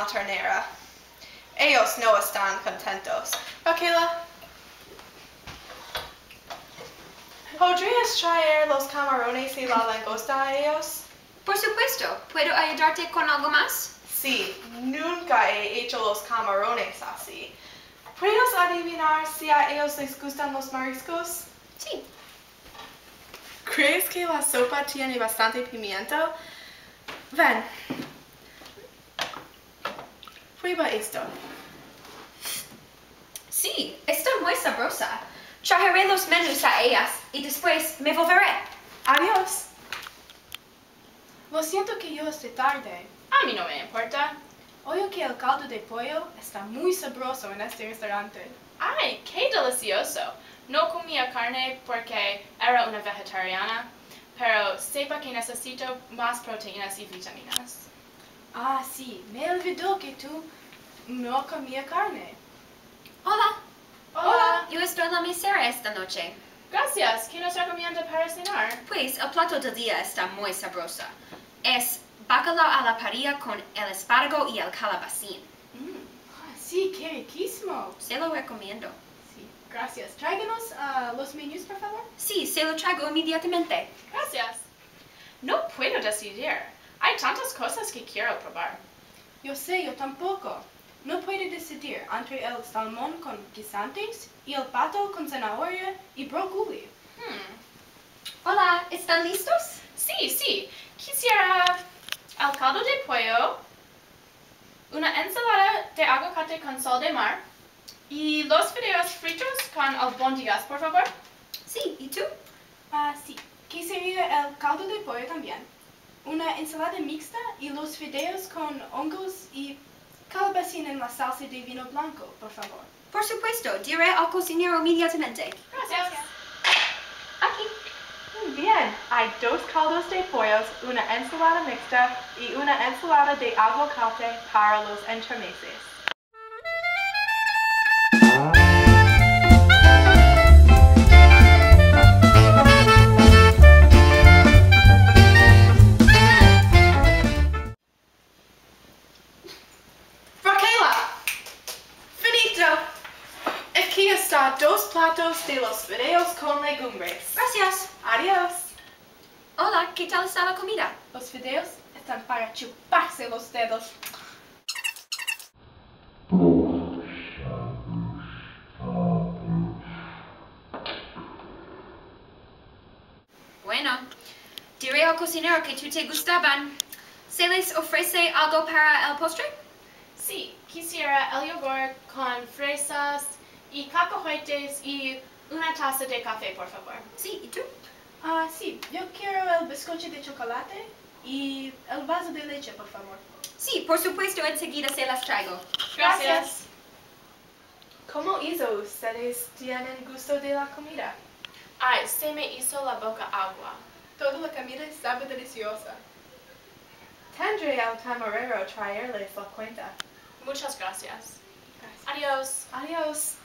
la ternera. Ellos no están contentos. Raquela, ¿podrías traer los camarones y la langosta a ellos? Por supuesto. ¿Puedo ayudarte con algo más? Sí, nunca he hecho los camarones así. ¿Puedes adivinar si a ellos les gustan los mariscos? Sí. ¿Crees que la sopa tiene bastante pimiento? Ven. Prueba esto. Sí, está muy sabrosa. Traeré los menús a ellas y después me volveré. Adiós. Lo siento que yo esté tarde. A mí no me importa. Oigo que el caldo de pollo está muy sabroso en este restaurante. ¡Ay, qué delicioso! No comía carne porque era una vegetariana, pero sepa que necesito más proteínas y vitaminas. Ah, sí, me olvidó que tú no comías carne. Hola. Hola. Yo estoy en la mesera esta noche. Gracias. ¿Qué nos recomienda para cenar? Pues el plato del día está muy sabroso. Es bacalao a la parrilla con el espárrago y el calabacín. Sí, qué riquísimo. Se lo recomiendo. Sí, gracias. Tráiganos los menús, por favor. Sí, se lo traigo inmediatamente. Gracias. No puedo decidir. Hay tantas cosas que quiero probar. Yo sé, yo tampoco. No puedo decidir entre el salmón con guisantes y el pato con zanahoria y brócoli. Hola, ¿están listos? Sí. Quisiera el caldo de pollo, una ensalada de aguacate con sal de mar y los fideos fritos con albóndigas, por favor. Sí, ¿y tú? Sí. ¿Qué sería el caldo de pollo también? Una ensalada mixta y los fideos con hongos y calabacín en la salsa de vino blanco, por favor. Por supuesto, diré al cocinero inmediatamente. Gracias. Aquí. Bien, hay 2 caldos de pollos, una ensalada mixta y una ensalada de aguacate para los entremeses. Raquela, finito. Aquí está 2 platos de los fideos con legumbres. Gracias. Adiós. Hola, ¿qué tal está la comida? Los fideos están para chuparse los dedos. Bueno, diré al cocinero que tú te gustaban. ¿Se les ofrece algo para el postre? Sí, quisiera el yogur con fresas y cacahuetes y una taza de café, por favor. Sí, ¿y tú? Sí, yo quiero el bizcocho de chocolate y el vaso de leche, por favor. Sí, por supuesto, enseguida se las traigo. Gracias. ¿Cómo hizo ustedes? ¿Tienen gusto de la comida? Ay, se me hizo la boca agua. Toda la comida estaba deliciosa. Tendré al camarero traerles la cuenta. Muchas gracias. Gracias. Adiós. Adiós.